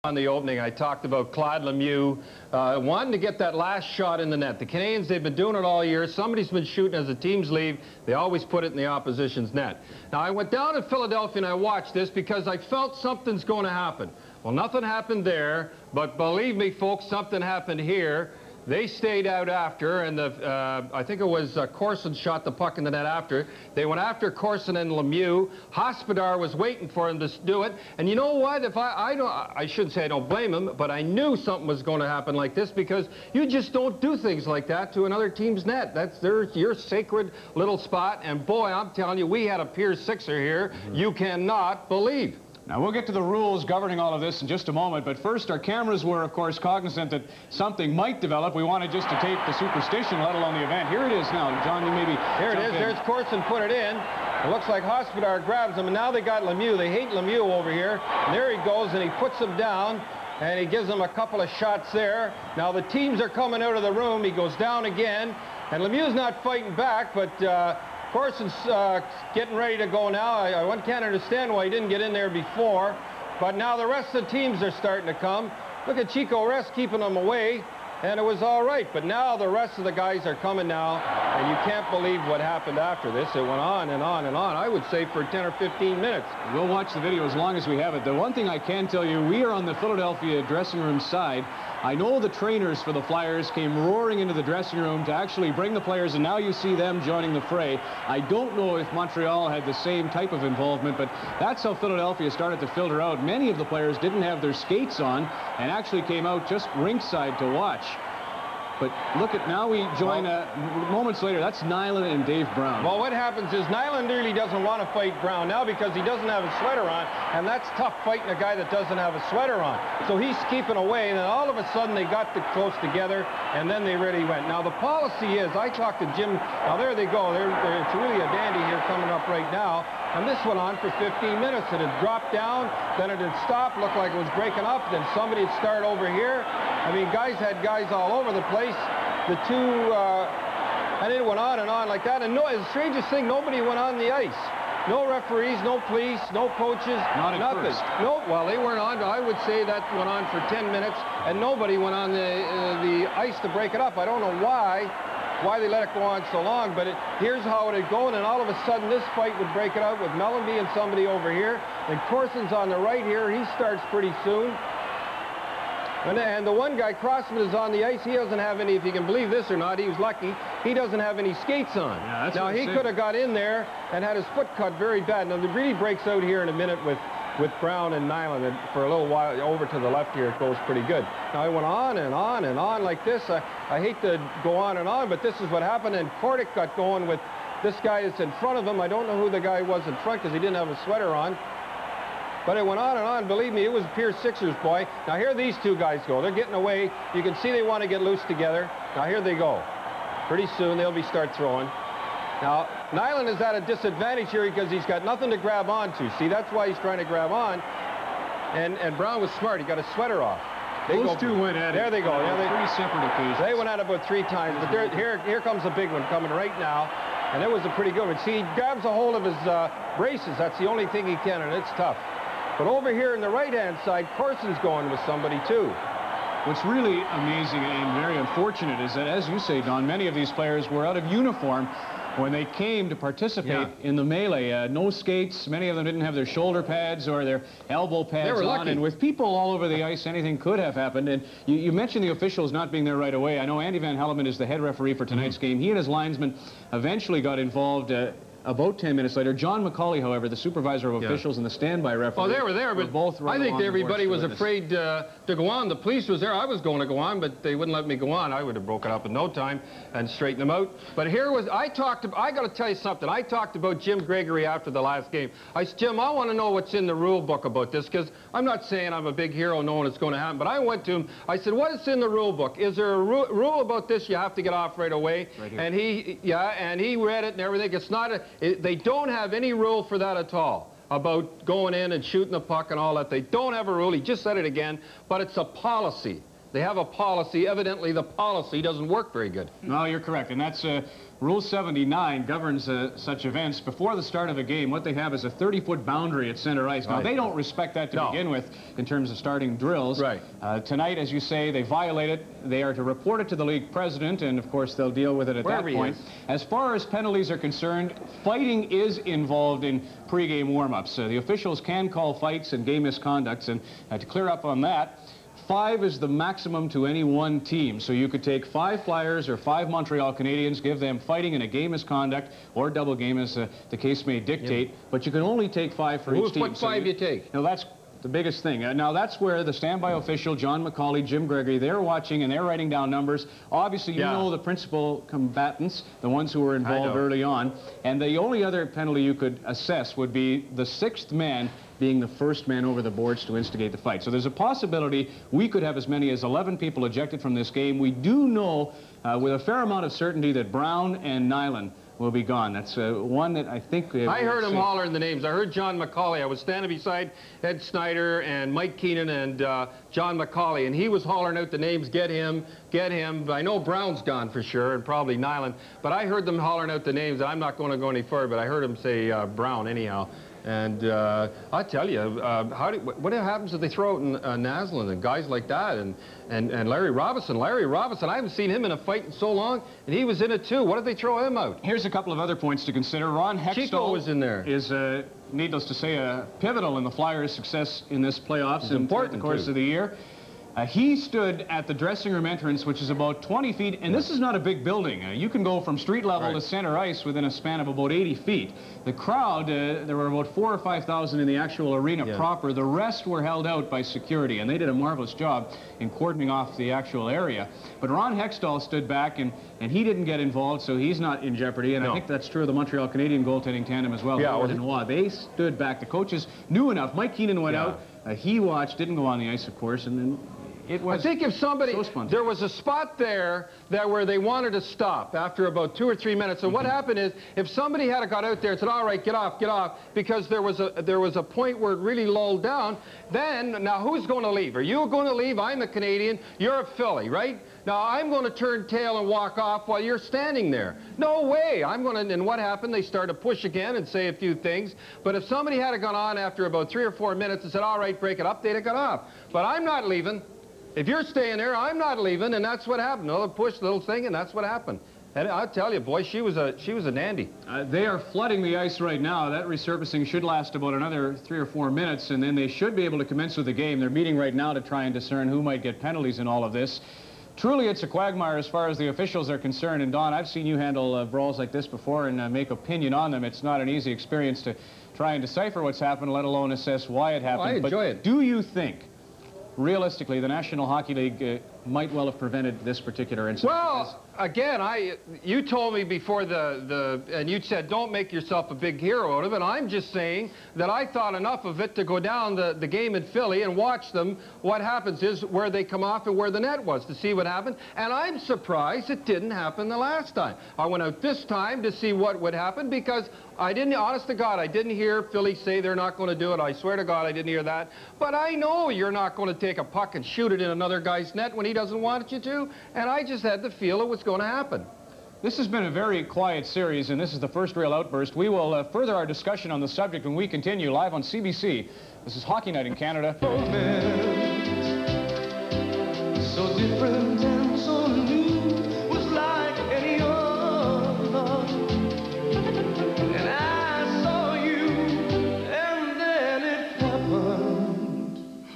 On the opening, I talked about Claude Lemieux wanting to get that last shot in the net. The Canadians, they've been doing it all year. Somebody's been shooting as the teams leave. They always put it in the opposition's net. Now, I went down to Philadelphia and I watched this because I felt something's going to happen. Well, nothing happened there, but believe me, folks, something happened here. They stayed out after, and I think it was Corson shot the puck in the net after. They went after Corson and Lemieux. Hospodar was waiting for him to do it. And you know what? If I shouldn't say I don't blame him, but I knew something was going to happen like this because you just don't do things like that to another team's net. That's your sacred little spot. And boy, I'm telling you, we had a Pier Sixer here you cannot believe. Now, we'll get to the rules governing all of this in just a moment, but first, our cameras were, of course, cognizant that something might develop. We wanted just to tape the superstition, let alone the event. Here it is now. John, you maybe Here it is. There's Corson put it in. It looks like Hospodar grabs him, and now they got Lemieux. They hate Lemieux over here. And there he goes, and he puts him down, and he gives him a couple of shots there. Now, the teams are coming out of the room. He goes down again, and Lemieux's not fighting back, but Corson's getting ready to go now. I can't understand why he didn't get in there before. But now the rest of the teams are starting to come. Look at Chico Rest keeping them away, and it was all right. But now the rest of the guys are coming now, and you can't believe what happened after this. It went on and on and on, I would say, for 10 or 15 minutes. We'll watch the video as long as we have it. The one thing I can tell you, we are on the Philadelphia dressing room side. I know the trainers for the Flyers came roaring into the dressing room to actually bring the players, and now you see them joining the fray. I don't know if Montreal had the same type of involvement, but that's how Philadelphia started to filter out. Many of the players didn't have their skates on and actually came out just rinkside to watch. But look at, now we join moments later. That's Nyland and Dave Brown. Well, what happens is Nyland really doesn't want to fight Brown now because he doesn't have a sweater on, and that's tough fighting a guy that doesn't have a sweater on. So he's keeping away, and then all of a sudden they got close together, and then they really went. Now, the policy is, I talked to Jim. Now, there they go. It's really a dandy here coming up right now. And this went on for 15 minutes. It had dropped down, then it had stopped, looked like it was breaking up, then somebody had started over here. I mean, guys had guys all over the place. The two, and it went on and on like that. And no, the strangest thing, nobody went on the ice. No referees, no police, no coaches, nothing. No, well, they weren't on. I would say that went on for 10 minutes, and nobody went on the ice to break it up. I don't know why they let it go on so long, but here's how it had gone, and all of a sudden this fight would break it out with Mellanby and somebody over here, and Corson's on the right here. He starts pretty soon. And the one guy, Crossman, is on the ice. He doesn't have any, if you can believe this or not, he was lucky. He doesn't have any skates on. Yeah, now, he could have got in there and had his foot cut very bad. Now, it really breaks out here in a minute with Brown and Nyland. And for a little while, over to the left here, it goes pretty good. Now, it went on and on and on like this. I hate to go on and on, but this is what happened. And Kordic got going with this guy that's in front of him. I don't know who the guy was in front because he didn't have a sweater on. But it went on and on. Believe me, it was Pier Sixers, boy. Now, here these two guys go. They're getting away. You can see they want to get loose together. Now, here they go. Pretty soon, they'll start throwing. Now, Nyland is at a disadvantage here because he's got nothing to grab onto. See, that's why he's trying to grab on. And Brown was smart. He got a sweater off. Those two went at it. There they go. Three separate occasions. They went at it about 3 times. But here comes a big one coming right now. And it was a pretty good one. See, he grabs a hold of his braces. That's the only thing he can, and it's tough. But over here on the right-hand side, Corson's going with somebody, too. What's really amazing and very unfortunate is that, as you say, Don, many of these players were out of uniform when they came to participate in the melee. No skates. Many of them didn't have their shoulder pads or their elbow pads they were on. lucky. And with people all over the ice, anything could have happened. And you mentioned the officials not being there right away. I know Andy Van Helleman is the head referee for tonight's game. He and his linesman eventually got involved about 10 minutes later. John McCauley, however, the supervisor of officials and the standby referee. Oh, they were there, but both I think everybody was afraid to go on. The police was there. I was going to go on, but they wouldn't let me go on. I would have broken up in no time and straightened them out. But here was, I got to tell you something. I talked about Jim Gregory after the last game. I said, Jim, I want to know what's in the rule book about this, because I'm not saying I'm a big hero knowing it's going to happen, but I went to him. I said, what is in the rule book? Is there a rule about this? You have to get off right away. Right here. And he read it and everything. It's not they don't have any rule for that at all, about going in and shooting the puck and all that. They don't have a rule. He just said it again, but it's a policy. They have a policy. Evidently, the policy doesn't work very good. No, you're correct. And that's Rule 79 governs such events. Before the start of a game, what they have is a 30-foot boundary at center ice. Now, they don't respect that to begin with in terms of starting drills. Right. Tonight, as you say, they violate it. They are to report it to the league president, and, of course, they'll deal with it at that point. As far as penalties are concerned, fighting is involved in pregame warm-ups. The officials can call fights and game misconducts, and to clear up on that, 5 is the maximum to any one team. So you could take 5 Flyers or 5 Montreal Canadiens, give them fighting in a game misconduct or double game as the case may dictate, but you can only take 5 for each team. What 5 you take? No, that's the biggest thing. Now, that's where the standby official, John McCauley, Jim Gregory, they're watching and they're writing down numbers. Obviously, you know the principal combatants, the ones who were involved early on. And the only other penalty you could assess would be the 6th man being the first man over the boards to instigate the fight. So there's a possibility we could have as many as 11 people ejected from this game. We do know with a fair amount of certainty that Brown and Nyland will be gone. That's one that I think... I heard him hollering the names. I heard John McCauley. I was standing beside Ed Snyder and Mike Keenan and John McCauley, and he was hollering out the names, get him, get him. I know Brown's gone for sure, and probably Nyland, but I heard them hollering out the names, and I'm not going to go any further, but I heard him say Brown anyhow. And I tell you, what happens if they throw out Naslund and guys like that, and Larry Robinson? Larry Robinson, I haven't seen him in a fight in so long, and he was in it too. What did they throw him out? Here's a couple of other points to consider. Ron Hextall Chico was in there. Is needless to say pivotal in the Flyers' success in this playoffs in the course of the year. He stood at the dressing room entrance, which is about 20 feet, and this is not a big building. You can go from street level to center ice within a span of about 80 feet. The crowd, there were about 4,000 or 5,000 in the actual arena proper. The rest were held out by security, and they did a marvelous job in cordoning off the actual area. But Ron Hextall stood back, and he didn't get involved, so he's not in jeopardy, and I think that's true of the Montreal Canadian goaltending tandem as well. They stood back. The coaches knew enough. Mike Keenan went out. He watched, didn't go on the ice, of course, and then I think if somebody, there was a spot there where they wanted to stop after about 2 or 3 minutes. And what happened is, if somebody had got out there and said, all right, get off, because there was a point where it really lulled down, then, now who's going to leave? Are you going to leave? I'm a Canadian. You're a Philly, right? Now, I'm going to turn tail and walk off while you're standing there. No way. I'm going to, and what happened? They started to push again and say a few things. But if somebody had gone on after about 3 or 4 minutes and said, all right, break it up, they'd have got off. But I'm not leaving. If you're staying there, I'm not leaving, and that's what happened. Another push, little thing, and that's what happened. And I'll tell you, boy, she was a dandy. They are flooding the ice right now. That resurfacing should last about another 3 or 4 minutes, and then they should be able to commence with the game. They're meeting right now to try and discern who might get penalties in all of this. Truly, it's a quagmire as far as the officials are concerned. And, Don, I've seen you handle brawls like this before and make opinion on them. It's not an easy experience to try and decipher what's happened, let alone assess why it happened. I enjoy it. Do you think, realistically, the National Hockey League might well have prevented this particular incident? Well, again, you told me before and you said don't make yourself a big hero out of it. I'm just saying that I thought enough of it to go down the game in Philly and watch them. What happens is where they come off and where the net was to see what happened. And I'm surprised it didn't happen the last time. I went out this time to see what would happen because I didn't, honest to God, I didn't hear Philly say they're not going to do it. I swear to God, I didn't hear that. But I know you're not going to take a puck and shoot it in another guy's net when he doesn't want you to. And I just had the feel it was going to happen. This has been a very quiet series, and this is the first real outburst. We will further our discussion on the subject when we continue live on CBC. This is Hockey Night in Canada. So different and so new, was like any other. And I saw you, and then it happened.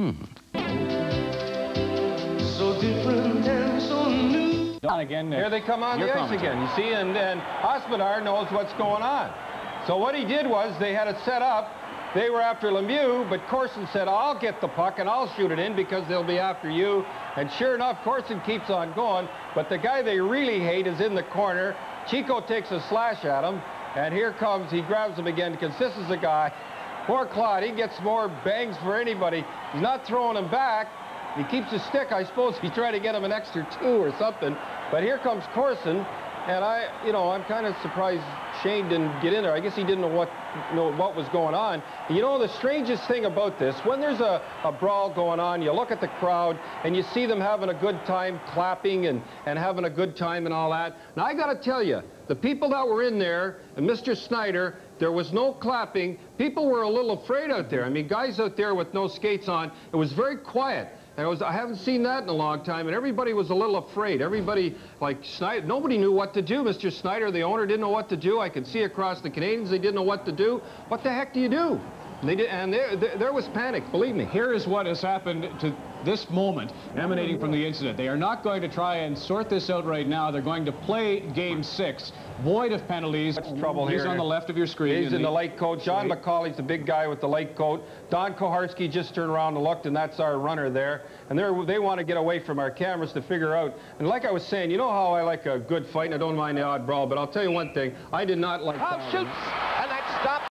So different and so new. Don, again, here they come on the ice again, you see, and Hospodar knows what's going on. So what he did was they had it set up. They were after Lemieux, but Corson said, I'll get the puck and I'll shoot it in because they'll be after you. And sure enough, Corson keeps on going, but the guy they really hate is in the corner. Chico takes a slash at him, and here comes, he grabs him again because this is the guy. Poor Claude, he gets more bangs for anybody. He's not throwing him back. He keeps his stick. I suppose he's trying to get him an extra 2 or something. But here comes Corson, And I'm kind of surprised Shane didn't get in there. I guess he didn't know what was going on. You know, the strangest thing about this, when there's a brawl going on, you look at the crowd and you see them having a good time, clapping and having a good time and all that. Now, I got to tell you, the people that were in there, and Mr. Snyder, there was no clapping. People were a little afraid out there. I mean, guys out there with no skates on, it was very quiet. I haven't seen that in a long time, and everybody was a little afraid. Everybody, like Snyder, nobody knew what to do. Mr. Snyder, the owner, didn't know what to do. I could see across the Canadians, they didn't know what to do. What the heck do you do? They did, and there was panic, believe me. Here is what has happened to this moment emanating from the incident. They are not going to try and sort this out right now. They're going to play Game 6, void of penalties. That's trouble here. He's on the left of your screen. He's in the light coat. John McCauley's the big guy with the light coat. Don Koharski just turned around and looked, and that's our runner there. And they want to get away from our cameras to figure out. And like I was saying, you know how I like a good fight, and I don't mind the odd brawl, but I'll tell you one thing. I did not like that. Shoots, and that's stopped.